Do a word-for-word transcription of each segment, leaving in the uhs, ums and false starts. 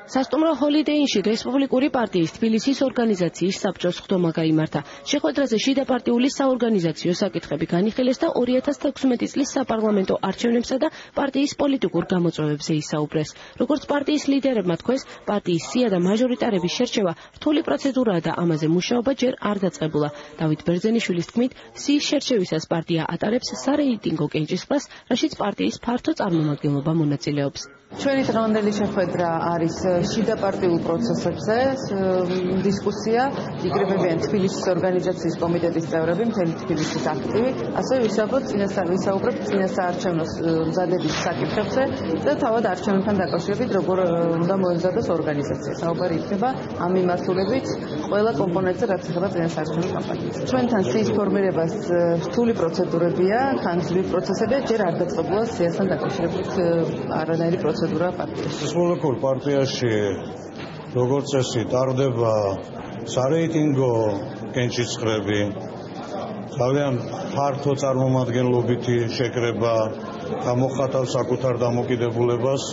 სასტუმრო ჰოლიდეინში რესპუბლიკური პარტიის თბილისის ორგანიზაციის საბჭოს ხდომა გაიმართა. შეხვედრაზე შიდა პარტიული საორგანიზაციო საკითხები განიხილეს და ორი ათას თექვსმეტი წლის საპარლამენტო არჩევნებსა და პარტიის პოლიტიკურ გამოწვევებზე ისაუბრეს. Როგორც პარტიის ლიდერებმა თქვეს, პარტიის სია და მაჟორიტარების შერჩევა რთული პროცედურაა და ამაზე მუშაობა ჯერ არ დაწყებულა. დავით ბერძენიშვილის თქმით, სიის შერჩევისას პარტია ატარებს სარეიტინგო კენჭისყრას, რაშიც პარტიის ფართო წარმომადგენლობა მონაწილეობს. ჩვენი დღევანდელი შეხვედრა არის შიდა პარტიულ პროცესებზე დისკუსია, იკრიბებიან თბილისის ორგანიზაციის კომიტეტის წევრები, მთელი თბილისის აქტივი, ასევე ვისაუბრებთ წინასწარ ვისაუბრებთ წინასაარჩევნო მზადების საკითხებზე და თავად არჩევნებთან დაკავშირებით როგორ უნდა მოემზადოს ორგანიზაცია. საუბარი იქნება ამ მიმართულებით ყველა კომპონენტზე, რაც ეხება წინასაარჩევნო კამპანიას. ჩვენთან სიის ფორმირებას რთული პროცედურებია, ხანგრძლივი პროცესებია, ჯერ არ დაწყებულა სიასთან დაკავშირებით არანაირი პროცედურა. რესპუბლიკურ პარტიაში როგორც წესი ტარდება სარეიტინგო კენჭისყრები, ძალიან ფართო წარმომადგენლობითი შეკრება გამოხატავს საკუთარ დამოკიდებულებას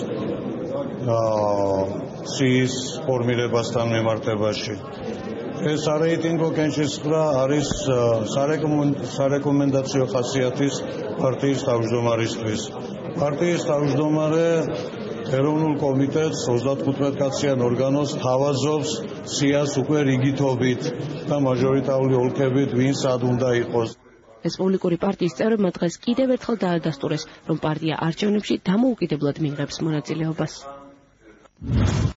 სიის ფორმირებასთან მიმართებაში. ეს სარეიტინგო კენჭისყრა არის სარეკომენდაციო ხასიათის პარტიის თავმჯდომარისთვის. პარტიის თავმჯდომარე ეროვნულ კომიტეტს ოცდათხუთმეტ-კაციან ორგანოს თავაზობს სიას უკვე რიგითობით და მაჟორიტარული ოლქებით ვინ სად უნდა იყოს. რესპუბლიკური პარტიის წევრებმა დღეს კიდევ ერთხელ დაადასტურეს, რომ პარტია არჩევნებში დამოუკიდებლად მიიღებს მონაწილეობას.